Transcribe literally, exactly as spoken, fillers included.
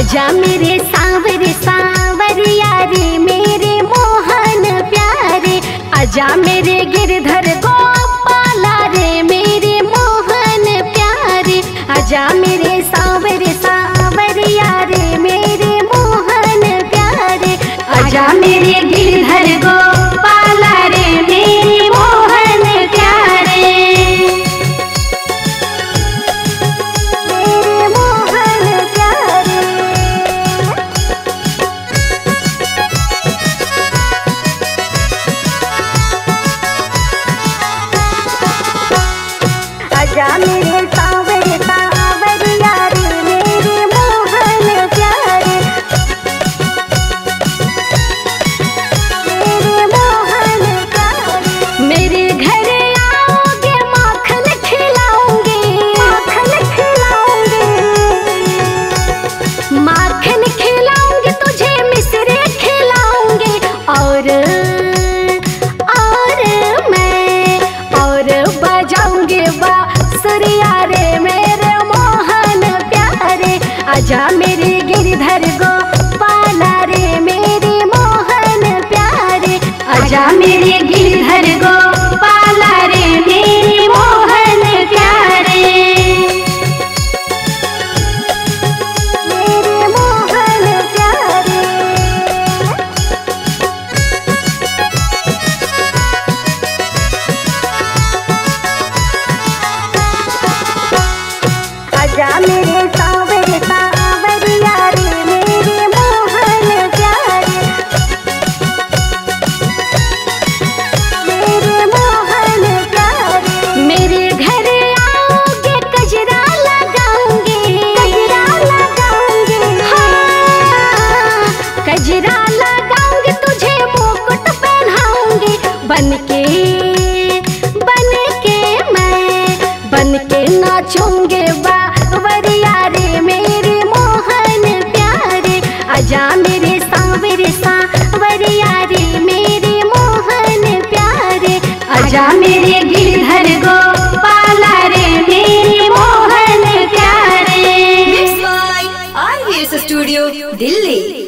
आजा मेरे सांवरे सांवरिया रे मेरे मोहन प्यारे, आजा मेरे गिरधर गोपाला रे मेरे मोहन प्यारे, आजा मेरे सांवरे सांवरिया रे मेरे मोहन प्यारे, आजा मेरे गिरधर गोपाला रे मेरे मोहन प्यारे, मेरे मोहन प्यारे। आजा मेरे सांवरे सांवरिया रे मेरे मोहन प्यारे, मेरे मोहन प्यारे। मेरे घर आओगे माखन खिलाऊंगे, माखन खिलाऊंगे, माखन खिलाऊंगे तुझे मिश्री खिलाऊंगे, और और मैं और बजाऊंगे बांसुरिया रे मेरे मोहन प्यारे, आजा मेरे गिरधर गोपाला रे मेरे मोहन प्यारे, आजा मेरे गिरधर गोपाला रे मेरे मोहन प्यारे, मेरे मोहन प्यारे। आजा मेरे सांवरे सांवरिया रे मेरे मोहन प्यारे, मेरे मोहन प्यारे। मेरे घर आओगे कजरा लगाऊंगे, कजरा लगाऊंगे, हाँ कजरा लगाऊंगे तुझे मुकुट पहनाऊंगे, बनके बनके मैं बनके नाचूंगे बावरिया रे मेरे मोहन प्यारे, आजा मेरे सांवरे सांवरिया रे मेरे मोहन प्यारे, आजा मेरे गिरधर गोपाला रे मेरे मोहन प्यारे। Mixed by I V S Studio, Delhi।